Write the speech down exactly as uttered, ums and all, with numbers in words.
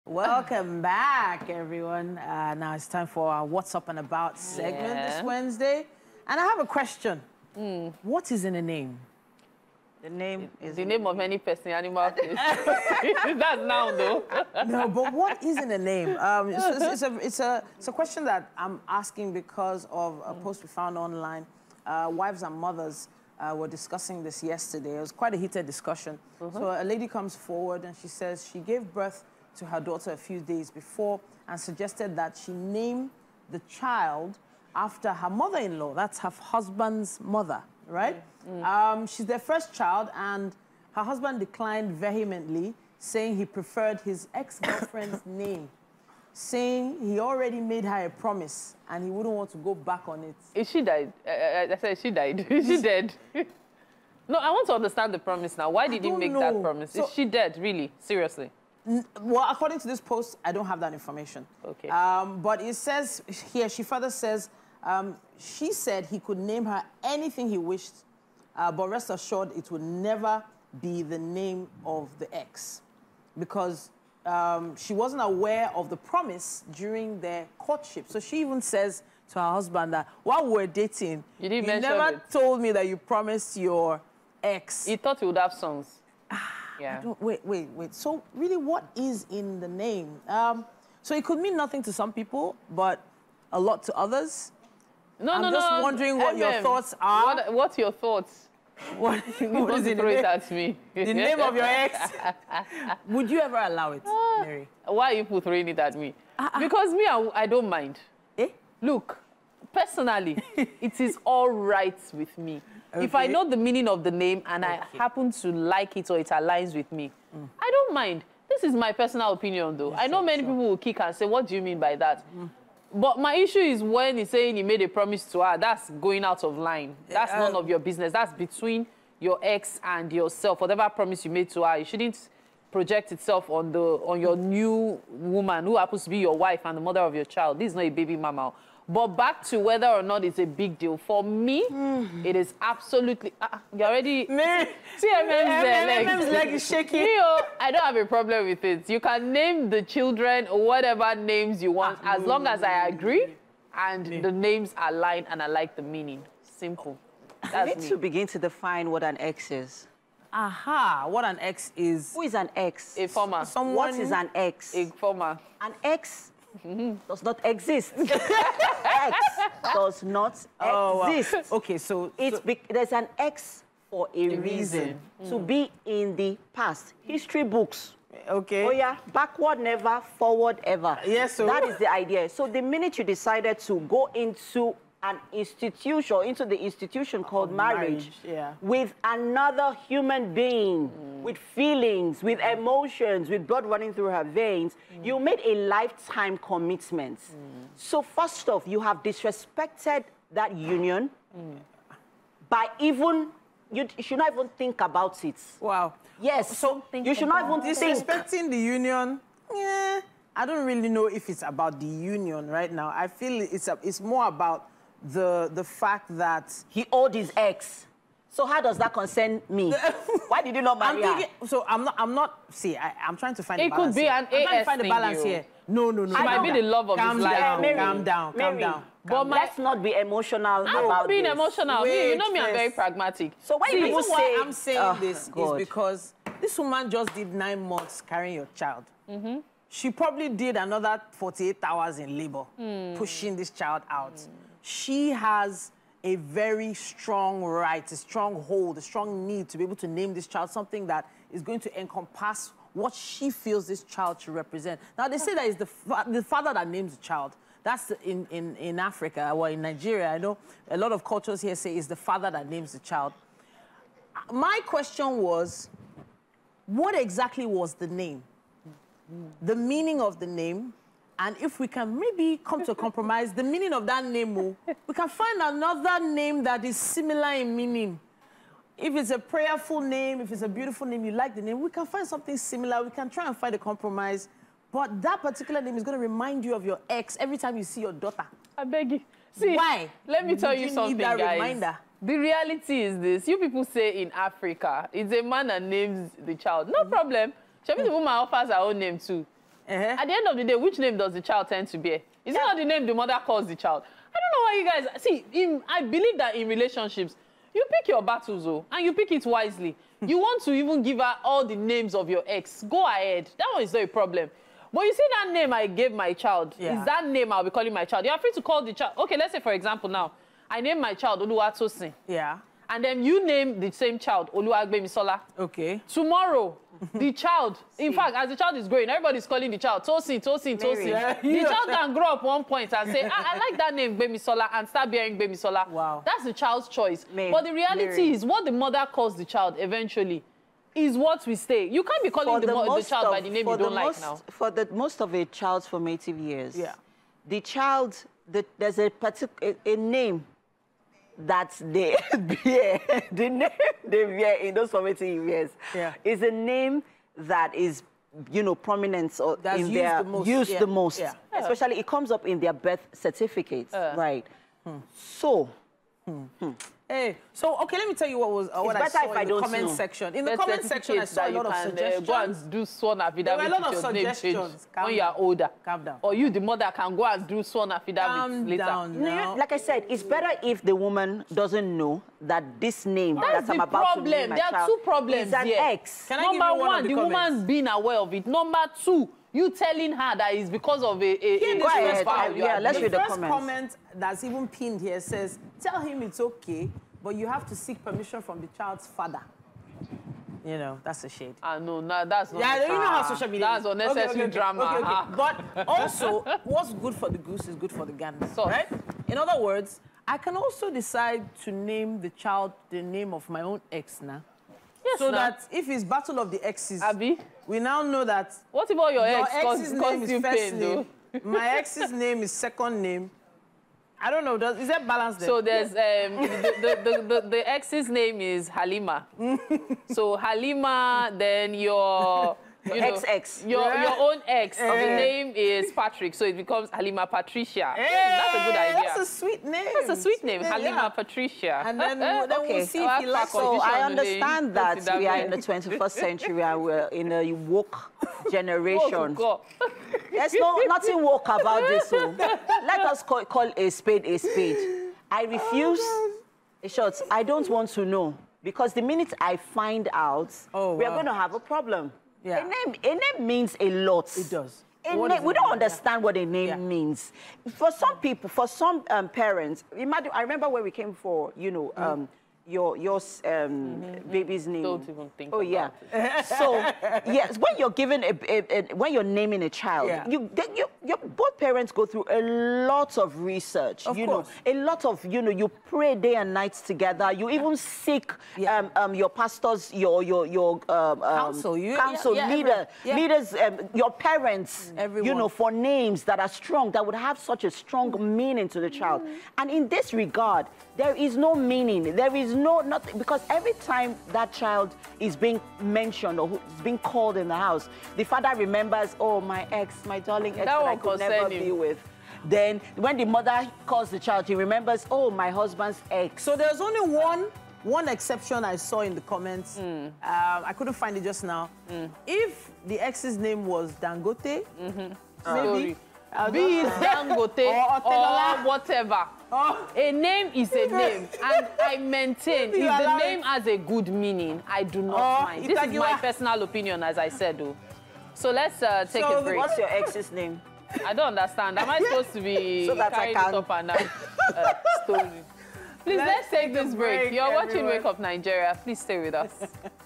Welcome back, everyone. Uh, now it's time for our What's Up and About segment yeah. this Wednesday. And I have a question. Mm. What is in a name? The name is... The name of any person, animal, place. That's now, though. No, but what is in a name? Um, it's, it's, it's, a, it's, a, it's a question that I'm asking because of a post we found online. Uh, wives and mothers uh, were discussing this yesterday. It was quite a heated discussion. Mm-hmm. So a lady comes forward and she says she gave birth to her daughter a few days before and suggested that she name the child after her mother-in-law. That's her husband's mother, right? Mm. Um, she's their first child, and her husband declined vehemently, saying he preferred his ex-girlfriend's name, saying he already made her a promise and he wouldn't want to go back on it. Is she died? Uh, I said she died. Is she dead? No, I want to understand the promise now. Why did he make know. that promise? So, is she dead, really? Seriously? Well, according to this post, I don't have that information. Okay. Um, but it says here, she further says, um, she said he could name her anything he wished, uh, but rest assured it would never be the name of the ex, because um, she wasn't aware of the promise during their courtship. So she even says to her husband that while we were dating, you, didn't you never it. told me that you promised your ex. He thought he would have sons. Yeah. Wait, wait, wait. So really, what is in the name? Um, so it could mean nothing to some people, but a lot to others. No, I'm no, just no. wondering what M M, your thoughts are. What, what's your thoughts? What, what is it? Throw it at me. The name of your ex. Would you ever allow it, Mary? Why are you throwing it at me? Uh, uh, because me, I, I don't mind. Eh? Look, personally, it is all right with me. Okay. If I know the meaning of the name and okay. I happen to like it or it aligns with me, mm. I don't mind. This is my personal opinion, though. Yes, I know sure, many sure. people will kick and say, what do you mean by that? Mm. But my issue is when he's saying he made a promise to her, that's going out of line. That's uh, none of your business. That's between your ex and yourself. Whatever promise you made to her, you shouldn't project itself on, the, on your new woman who happens to be your wife and the mother of your child. This is not a baby mama. But back to whether or not it's a big deal. For me, mm. it is absolutely... Uh, you already... Me? See M M's leg. M M's leg is shaking. Me, oh, I don't have a problem with it. You can name the children whatever names you want, ah, as long as I agree and me. the names align and I like the meaning. Simple. That's we need me. to begin to define what an ex is. Aha, what an ex is... Who is an ex? A former. Someone... What is an ex? A former. An ex... Mm-hmm. does not exist. X does not oh, exist. Wow. Okay, so, it's so... Be there's an X for a, a reason. reason. Mm. To be in the past. History books. Okay. Oh yeah, backward never, forward ever. Yes, so... That is the idea. So the minute you decided to go into an institution, into the institution called oh, marriage, marriage yeah. with another human being, mm. with feelings, with emotions, with blood running through her veins, mm. you made a lifetime commitment. Mm. So first off, you have disrespected that union mm. by even, you should not even think about it. Wow. Yes, so you should not even think. Disrespecting the union, yeah, I don't really know if it's about the union right now. I feel it's, a, it's more about the the fact that he owed his ex. So how does that concern me? Why did you not marry I'm thinking, her? So I'm not. I'm not. See, I, I'm trying to find. It the balance could be here. an I'm A S trying to find the thing, balance you. here. No, no, no. She might be the love of calm his life. Down, Mary, calm down. Mary, Calm down. But my, let's not be emotional I'm about being this. emotional. Wait, you know me. first. I'm very pragmatic. So when See, you people say why I'm saying oh, this God. is because this woman just did nine months carrying your child. Mm-hmm. She probably did another forty-eight hours in labor, mm. pushing this child out. Mm. She has a very strong right, a strong hold, a strong need to be able to name this child something that is going to encompass what she feels this child should represent. Now, they say that it's the, fa the father that names the child. That's in, in, in Africa, or in Nigeria. I know a lot of cultures here say it's the father that names the child. My question was, what exactly was the name? The meaning of the name? And if we can maybe come to a compromise, the meaning of that name, we can find another name that is similar in meaning. If it's a prayerful name, if it's a beautiful name, you like the name, we can find something similar. We can try and find a compromise. But that particular name is going to remind you of your ex every time you see your daughter. I beg you. See, why? Let me tell Would you, you something, need that guys. Reminder? The reality is this. You people say in Africa, it's a man that names the child. No mm-hmm. problem. Shall we the woman offers her own name too? Uh-huh. At the end of the day, which name does the child tend to bear? Is yeah. it not the name the mother calls the child? I don't know why you guys... See, in, I believe that in relationships, you pick your battles, oh, and you pick it wisely. You want to even give her all the names of your ex. Go ahead. That one is not a problem. But you see that name I gave my child, yeah. is that name I'll be calling my child. You're free to call the child. Okay, let's say, for example, now, I name my child Oluwatosin. Yeah. And then you name the same child Oluwagbemisola. Okay. Tomorrow, the child, in fact, as the child is growing, everybody's calling the child Tosin, Tosin, Tosin. Yeah. The child can grow up one point and say, I, I like that name, Gbemisola, and start bearing Gbemisola. Wow. That's the child's choice. Mary. But the reality Mary. is what the mother calls the child eventually is what we stay. You can't be calling the, the, the child of, by the name you don't most, like now. For the most of a child's formative years, yeah. the child, the, there's a particular a, a name that they bear, the name they bear in those formative years yeah. is a name that is, you know, prominent or That's in used their the most, used yeah. the most. Yeah. Especially it comes up in their birth certificates, uh. right? Hmm. So, hmm. Hmm. Hey, so okay, let me tell you what was uh, what I saw in the comment know. section. In the comment section, I saw a lot of can, suggestions. Uh, go and do sworn affidavit with your name change when you are older. Calm down. Or you, the mother, can go and do sworn affidavit Calm later. Down now. Like I said, it's better if the woman doesn't know that this name That's that I'm the about problem. to name my There are child two problems is an here. ex. Can I Number give you one, one, of the, the woman being aware of it. Number two, you telling her that it's because of a... a, a go ahead. I, yeah, let's the read the first comments. comment that's even pinned here says, tell him it's okay, but you have to seek permission from the child's father. You know, that's a shade. Ah, no, no, that's not... Yeah, you know how social media That's is. unnecessary okay, okay, okay. drama. Okay, okay. Ah. But also, what's good for the goose is good for the gander, so, right? In other words, I can also decide to name the child the name of my own ex now. Yes, so now. that if it's battle of the exes, Abby, we now know that... What about your, your ex? ex's cause, name cause is first pain, name. My ex's name is second name. I don't know. Does, is that balance there? So there's um, the, the, the, the, the ex's name is Halima. So Halima, then your... You know, X X. Your, yeah. your own ex, Yeah. the name is Patrick, so it becomes Halima Patricia. Yeah. That's a good idea. That's a sweet name. That's a sweet name, yeah. Halima Patricia. And then, then okay. we'll see if he likes So I understand that, that we are in the twenty-first century and we're in a woke generation. Oh, There's no, nothing woke about this. So let us call, call a spade a spade. I refuse. Oh, Shots, I don't want to know. Because the minute I find out, oh, we're wow. going to have a problem. Yeah. A name, a name means a lot. It does. A name, we don't mean? understand yeah. what a name yeah. means. For some people, for some um, parents, imagine, I remember when we came for, you know, mm. um, your your um, mm-hmm. baby's name. Don't even think Oh, about yeah. it. So, yes, when you're given, a, a, a, when you're naming a child, yeah. you, they, you, you, both parents go through a lot of research. Of you course. know, a lot of, you know, you pray day and night together. You even seek yeah. um, um, your pastors, your, your, your um, counsel, you, counsel yeah, yeah, leader, yeah. leaders, um, your parents, Everyone. you know, for names that are strong, that would have such a strong mm. meaning to the child. Mm. And in this regard, there is no meaning. There is no, nothing, because every time that child is being mentioned or is being called in the house, the father remembers, oh, my ex, my darling ex that, that I could never him. be with. Then when the mother calls the child, he remembers, oh, my husband's ex. So there's only one one exception I saw in the comments. Mm. Um, I couldn't find it just now. Mm. If the ex's name was Dangote, mm-hmm. maybe... Be it Dangote or, or whatever. Oh. A name is a name, and I maintain if the name has a good meaning, I do not oh, mind. This is my personal opinion, as I said, though. So let's uh, take so a break. What's your ex's name? I don't understand. Am I supposed to be so that carrying I can... it up and down uh, story? Please let's, let's take, take this break. break. You're everyone. watching Wake Up Nigeria. Please stay with us.